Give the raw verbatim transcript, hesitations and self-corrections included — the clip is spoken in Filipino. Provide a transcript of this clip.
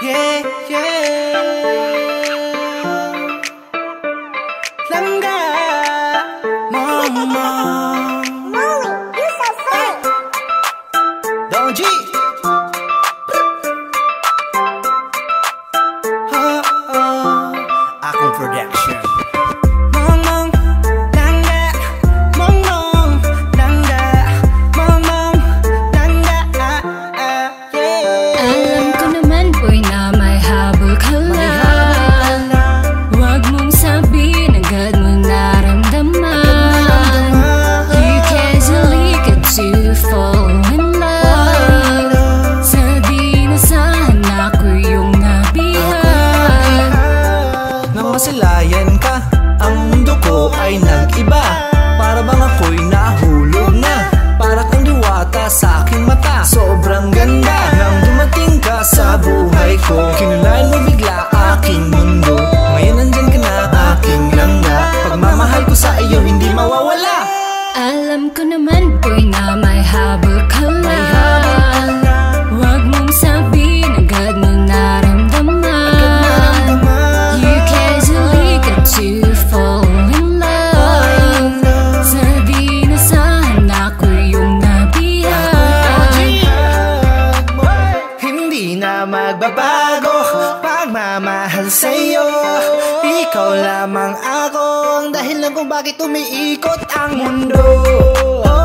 Yeah, yeah. Langga, mong, mong. You so fun. Donjie. Oh, oh. Akong production. Mong, mong, langga. Mong, mong, langga. Mong, mong, langga. Ah, ah, yeah. Alam ko naman boy na may habol ka lang. Huwag mong sabihin agad mo naramdaman. You casually get to fall in love. Sa di nasahan ako yung nabihag. Nang masilayan ka, ang mundo ko ay nag-iba. Para bang ako'y nahulog na. Para kang diwata sa aking mata. Sobrang ganda nang dumating ka sa buhay ko. Kinulayan mo bigla aking mundo. Ngayon anjan ka na aking langga. Pagmamahal ko sa iyo hindi mawawala. Alam ko naman boy na may habol ka lang. Huwag mong sabihin agad mo naramdaman. You casually get to fall in love. Sa di nasahan ako yung nabihag. Hindi na magbabago pagmamahal sa'yo. Ikaw lamang ako ang dahilan kung bakit umiikot ang mundo.